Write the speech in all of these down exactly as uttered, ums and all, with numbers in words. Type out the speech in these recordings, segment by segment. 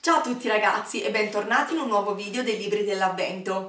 Ciao a tutti ragazzi e bentornati in un nuovo video dei libri dell'avvento.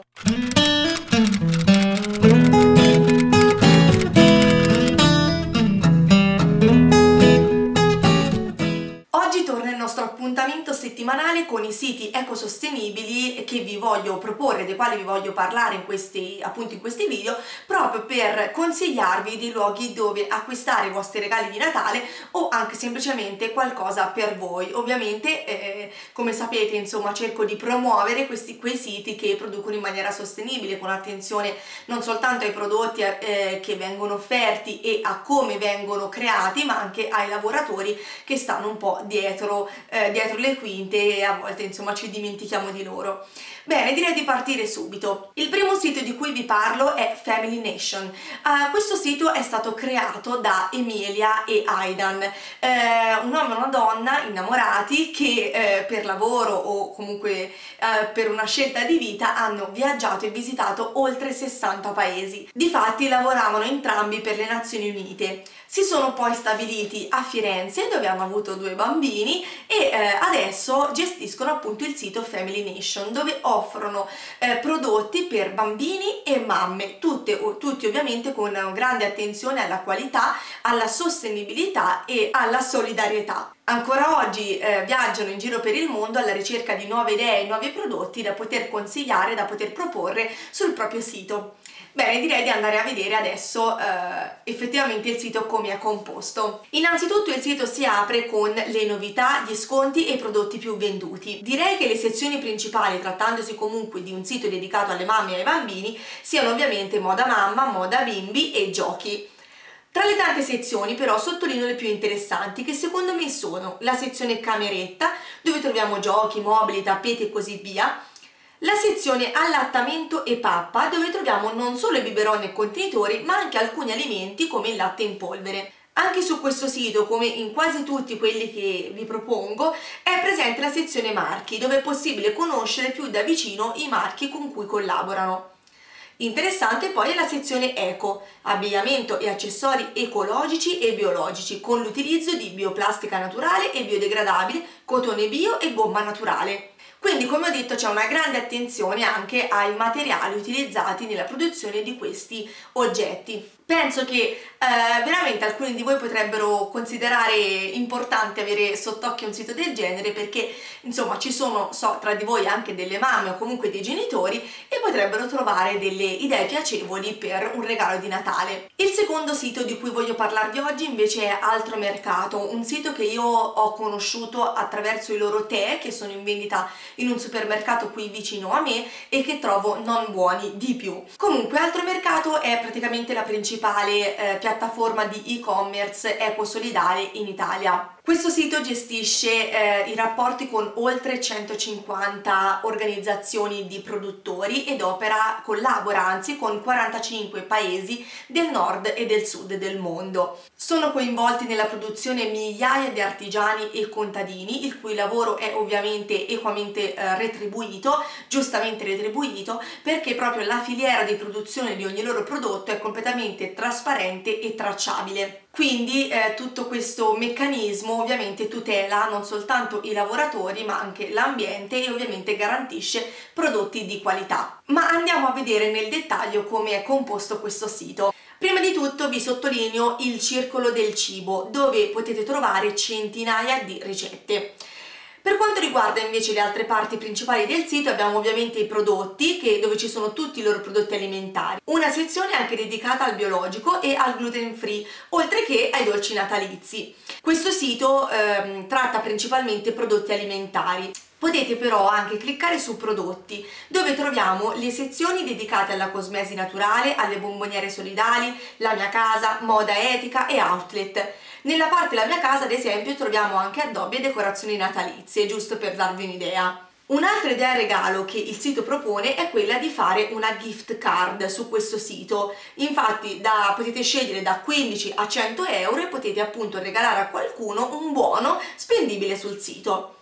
Oggi torna il nostro appuntamento settimanale con i siti ecosostenibili che vi voglio proporre, dei quali vi voglio parlare in questi, appunto in questi video, proprio per consigliarvi dei luoghi dove acquistare i vostri regali di Natale o anche semplicemente qualcosa per voi. Ovviamente, eh, come sapete, insomma, cerco di promuovere questi, quei siti che producono in maniera sostenibile, con attenzione non soltanto ai prodotti eh, che vengono offerti e a come vengono creati, ma anche ai lavoratori che stanno un po' dietro, eh, dietro le quinte e a volte insomma ci dimentichiamo di loro. Bene, direi di partire subito. Il primo sito di cui vi parlo è Family Nation. Uh, questo sito è stato creato da Emilia e Aidan, eh, un uomo e una donna innamorati che eh, per lavoro o comunque eh, per una scelta di vita hanno viaggiato e visitato oltre sessanta paesi. Difatti lavoravano entrambi per le Nazioni Unite. Si sono poi stabiliti a Firenze, dove hanno avuto due bambini, e eh, adesso gestiscono appunto il sito Family Nation, dove offrono eh, prodotti per bambini e mamme, tutte, tutti ovviamente con grande attenzione alla qualità, alla sostenibilità e alla solidarietà. Ancora oggi eh, viaggiano in giro per il mondo alla ricerca di nuove idee e nuovi prodotti da poter consigliare, da poter proporre sul proprio sito. Bene, direi di andare a vedere adesso eh, effettivamente il sito come è composto. Innanzitutto il sito si apre con le novità, gli sconti e i prodotti più venduti. Direi che le sezioni principali, trattandosi comunque di un sito dedicato alle mamme e ai bambini, siano ovviamente moda mamma, moda bimbi e giochi. Tra le tante sezioni però sottolineo le più interessanti, che secondo me sono la sezione cameretta, dove troviamo giochi, mobili, tappeti e così via, la sezione allattamento e pappa, dove troviamo non solo i biberon e contenitori, ma anche alcuni alimenti come il latte in polvere. Anche su questo sito, come in quasi tutti quelli che vi propongo, è presente la sezione marchi, dove è possibile conoscere più da vicino i marchi con cui collaborano. Interessante poi è la sezione eco, abbigliamento e accessori ecologici e biologici, con l'utilizzo di bioplastica naturale e biodegradabile, cotone bio e gomma naturale. Quindi, come ho detto, c'è una grande attenzione anche ai materiali utilizzati nella produzione di questi oggetti. Penso che eh, veramente alcuni di voi potrebbero considerare importante avere sott'occhio un sito del genere, perché insomma ci sono, so, tra di voi anche delle mamme o comunque dei genitori e potrebbero trovare delle idee piacevoli per un regalo di Natale. Il secondo sito di cui voglio parlarvi oggi invece è Altro Mercato, un sito che io ho conosciuto attraverso i loro tè che sono in vendita in un supermercato qui vicino a me e che trovo non buoni di più. Comunque Altro Mercato è praticamente la principale Eh, piattaforma di e-commerce ecosolidale in Italia. Questo sito gestisce eh, i rapporti con oltre centocinquanta organizzazioni di produttori ed opera, collabora anzi con quarantacinque paesi del nord e del sud del mondo. Sono coinvolti nella produzione migliaia di artigiani e contadini, il cui lavoro è ovviamente equamente eh, retribuito, giustamente retribuito, perché proprio la filiera di produzione di ogni loro prodotto è completamente trasparente e tracciabile. Quindi eh, tutto questo meccanismo ovviamente tutela non soltanto i lavoratori ma anche l'ambiente e ovviamente garantisce prodotti di qualità. Ma andiamo a vedere nel dettaglio come è composto questo sito. Prima di tutto vi sottolineo il circolo del cibo, dove potete trovare centinaia di ricette. Per quanto riguarda invece le altre parti principali del sito, abbiamo ovviamente i prodotti, che, dove ci sono tutti i loro prodotti alimentari, una sezione anche dedicata al biologico e al gluten free, oltre che ai dolci natalizi. Questo sito ehm, tratta principalmente prodotti alimentari. Potete però anche cliccare su prodotti, dove troviamo le sezioni dedicate alla cosmesi naturale, alle bomboniere solidali, la mia casa, moda etica e outlet. Nella parte La mia casa, ad esempio, troviamo anche addobbi e decorazioni natalizie, giusto per darvi un'idea. Un'altra idea regalo che il sito propone è quella di fare una gift card su questo sito. Infatti da, potete scegliere da quindici a cento euro e potete appunto regalare a qualcuno un buono spendibile sul sito.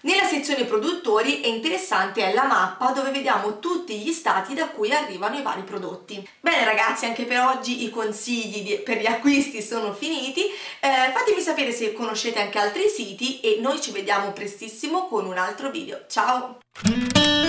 Nella sezione produttori è interessante è la mappa dove vediamo tutti gli stati da cui arrivano i vari prodotti. Bene ragazzi, anche per oggi i consigli di, per gli acquisti sono finiti, eh, fatemi sapere se conoscete anche altri siti e noi ci vediamo prestissimo con un altro video. Ciao!